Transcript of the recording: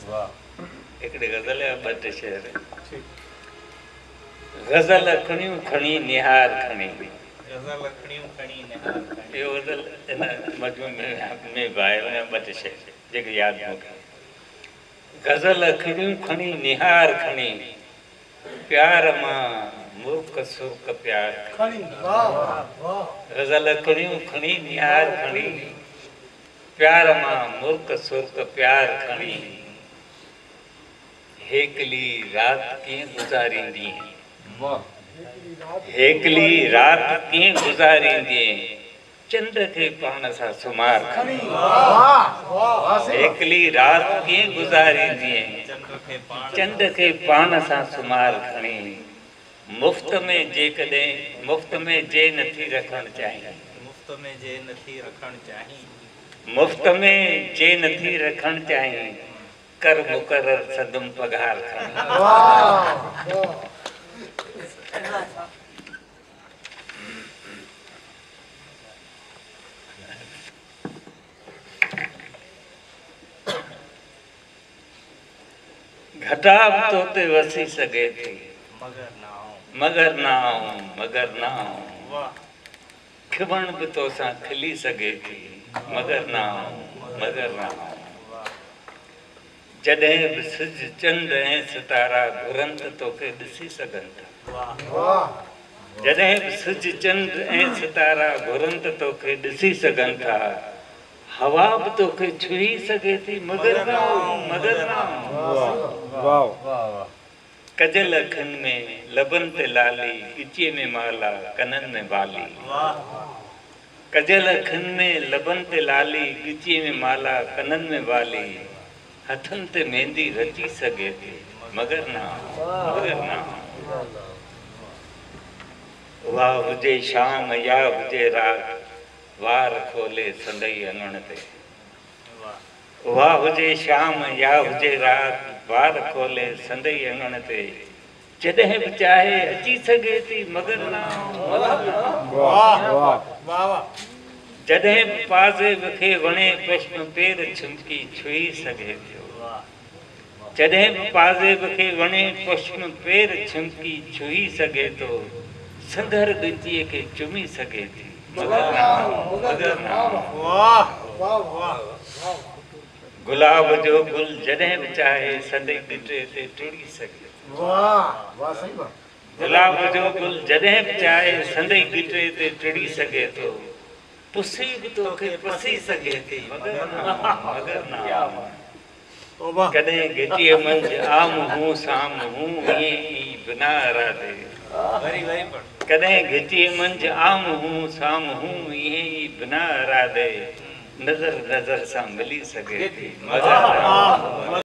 हिकिड़ी गज़ल आहे ॿ टे शेर गज़ल खणियूं खणी निहार खणी इहो गज़ल इन मजमूए में ॻायो आहे ॿ टे शेर जेके यादि मूंखे गज़ल खणियूं खणी निहार खणी प्यार मां मुर्क सुर्क प्यार गज़ल खणियूं खणी निहार खणी प्यार मां मुर्क सुर्क प्यार खणी हेकली रात कीअं गुज़ारींदी हेकली रात कीअं गुज़ारींदी चंड खे पाण सां सुमार खणी हेकली रात कीअं गुज़ारींदी चंड खे पाण सां सुमार खणी मुफ़्त में जेकॾहिं मुफ़्त में जे नथी रखणु चाहीं मुफ़्त में जे नथी रखणु चाहीं कर मुक़रर सदम पगार खणी घटा बि तो ते वसी सघे थी मगर ना आऊं खिवण बि तो सां खिली सघे थी मगर ना आऊं जॾहिं बि सिज चंड ऐं सितारा घुरंत तोखे ॾिसी सघनि था जॾहिं बि सिज चंड ऐं सितारा घुरंत तोखे ॾिसी सघनि था हवा बि तोखे छुई सघे थी मगर ना कजल अखियुनि में लबनि ते लाली गिचीअ में माला कननि में बाली कजल अखियुनि में लबनि ते लाली गिचीअ में माला कननि में बाली हथनि ते मेहंदी रची सघे थी मगर ना वाह हुजे शाम या हुजे रात वार खोले संदई अङण ते वाह हुजे शाम या हुजे रात वार खोले संदई अङण ते जॾहिं बि चाहे अची सघे थी मगर ना जॾहिं बि पाज़े खे वणे पश्म पेर छिमकी छुई सघे थो जॾहिं बि पाज़े खे वणे पश्म पेर छिमकी छुई सघे थो संघर ॻिचीअ खे चुमी सघे थी गुलाब जो गुल जॾहिं बि चाहे संदे गिटे ते टिड़ी सघे गुलाब जो गुल जॾहिं बि चाहे संदे गिटे ते टिड़ी सघे थो पुसी बि तोखे पुसी सघे थी कॾहिं गिटीअ मंझि आम हूं साम हूं ईअं ई बिना इरादे कॾहिं गिटीअ मंझि आम हूं साम हूं ईअं ई बिना इरादे नज़र सां मिली सघे थी